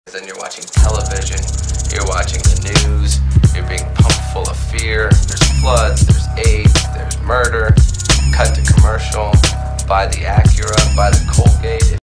Then you're watching television, you're watching the news, you're being pumped full of fear. There's floods, there's AIDS, there's murder. Cut to commercial, buy the Acura, buy the Colgate.